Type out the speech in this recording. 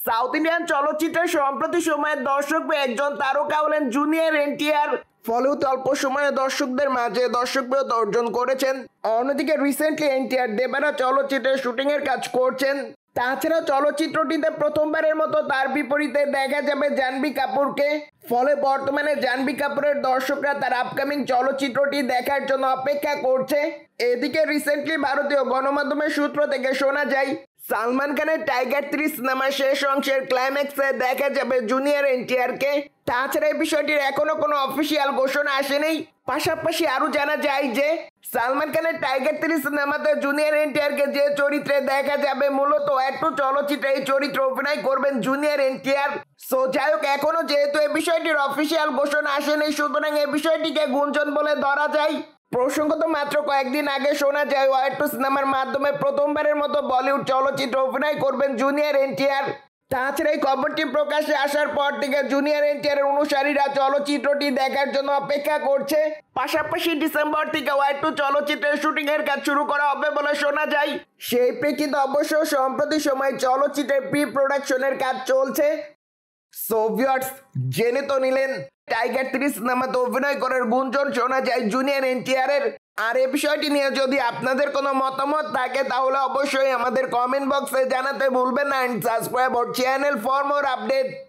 South Indian চলচ্চিত্রের সম্প্রতি সময়ে দর্শক একজন তারকা হলেন জুনিয়র এনটিআর। ফলিউড অল্প সময়ে দর্শকদের মাঝে দর্শকপ্রিয়তা অর্জন করেছেন। অন্যদিকে রিসেন্টলি এনটিআর দেবারা চলচ্চিত্রের শুটিং এর কাজ করছেন। তাছাড়া চলচ্চিত্রটিতে প্রথমবারের মতো তার বিপরীতে দেখা যাবে জাহ্নবী কাপুরকে। ফলে বর্তমানে জাহ্নবী কাপুরের দর্শকরা তার আপকামিং চলচ্চিত্রটি দেখার জন্য অপেক্ষা করছে। এদিকে রিসেন্টলি ভারতীয় গণমাধ্যমের সূত্র থেকে শোনা যায় সালমান খানের টাইগার 3 সিনেমার শেষ অংশের ক্লাইম্যাক্সে দেখা যাবে জুনিয়র এনটিআরকে। তাছাড়া এই বিষয়টির এখনো কোনো অফিসিয়াল ঘোষণা আসেনি। পাশাপাশি আরো জানা যায় যে সালমান খানের টাইগার 3 সিনেমাতে জুনিয়র এনটিআরকে যে চরিত্রে দেখা যাবে মূলত একটু চলচ্চিত্রে এই চরিত্রে অভিনয় করবেন জুনিয়র এনটিআর। সো যাই হোক, এখনো যেহেতু এই বিষয়টির অফিসিয়াল ঘোষণা আসেনি, সুতরাং এই বিষয়টিকে গুঞ্জন বলে ধরা যায়। প্রসঙ্গত মাত্র কয়েকদিন আগে শোনা যায় ওয়ার 2 সিনেমার মাধ্যমে প্রথমবারের মতো বলিউড চলচ্চিত্রে অভিনয় করবেন জুনিয়র এনটিআর। তাছাড়া এই খবরটি প্রকাশ্যে আসার পর থেকে জুনিয়র এনটিআর এর অনুসারীরা চলচ্চিত্রটি দেখার জন্য অপেক্ষা করছে। পাশাপাশি ডিসেম্বর থেকে ওয়ার 2 চলচ্চিত্রের শুটিং এর কাজ শুরু করা হবে বলে শোনা যায়। সেই প্রেক্ষিতে অবশ্য সম্প্রতি সময় চলচ্চিত্রের প্রি প্রোডাকশনের কাজ চলছে। সো ভিউয়ার্স, জেনে তো নিলেন টাইগার 3 সিনেমাতে অভিনয় করার গুঞ্জন শোনা যায় জুনিয়র এনটিআর এর। আর এই বিষয়টি নিয়ে যদি আপনাদের কোনো মতামত থাকে তাহলে অবশ্যই আমাদের কমেন্ট বক্সে জানাতে ভুলবেন না। And subscribe our channel for more update.